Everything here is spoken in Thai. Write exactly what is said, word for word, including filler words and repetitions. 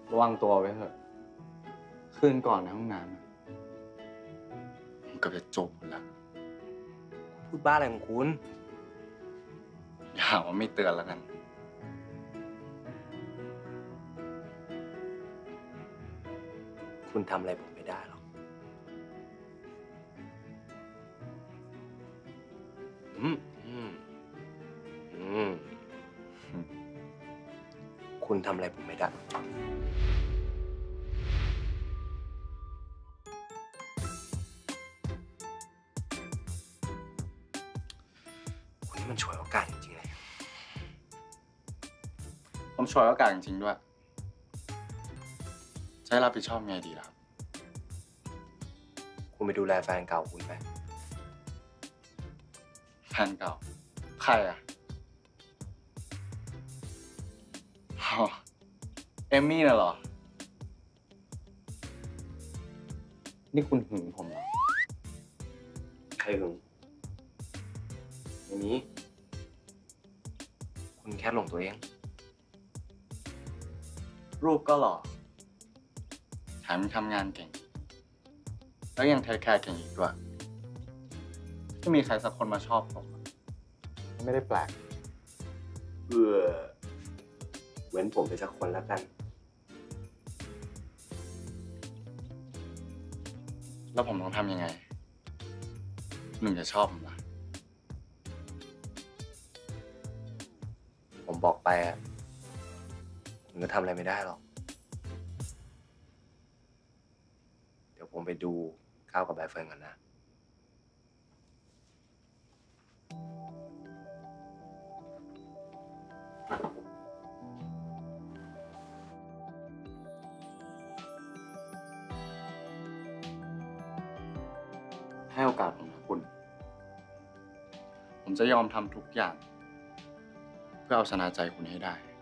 ระวังตัวไว้เถอะคืนก่อนในห้องน้ำผมก็จะจมแล้วพูดบ้าอะไรของคุณอย่าหาว่าไม่เตือนแล้วกันคุณทำอะไรผมไม่ได้หรอกอืมอืมอืมคุณทำอะไรผมไม่ได้คุณนี่มันฉวยโอกาสจริงๆเลยผมช่วยโอกาสจริงๆด้วยจะให้รับผิดชอบไงดีล่ะครับคุณไปดูแลแฟนเก่าคุณไปแฟนเก่าใครอ่ะอ๋อเอมมี่น่ะเหรอนี่คุณหึงผมเหรอใครหึงไม่มีคุณแค่หลงตัวเองรูปก็หล่อแถมทำงานเก่งแล้วยังเทคแคร์เก่งอีกด้วยถ้ามีใครสักคนมาชอบผมไม่ได้แปลกเออเหมือนผมไปสักคนแล้วกันแล้วผมต้องทำยังไงหนึ่งจะชอบผมล่ะผมบอกไปอ่ะคุณก็ทำอะไรไม่ได้หรอกเดี๋ยวผมไปดูก้าวกับใบเฟิร์นกันนะให้โอกาสผมนะคุณ ผมจะยอมทำทุกอย่าง เพื่อเอาชนะใจคุณให้ได้